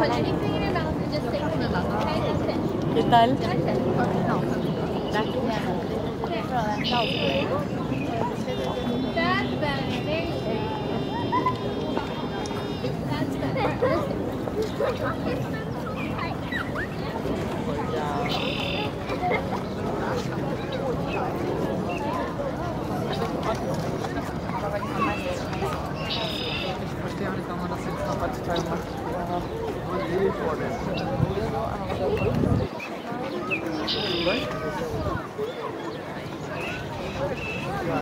put anything in your mouth and just say to me, okay? That's it. ¿Qué tal? That's it. No. That's better. That's better. There you go. That's better. Right?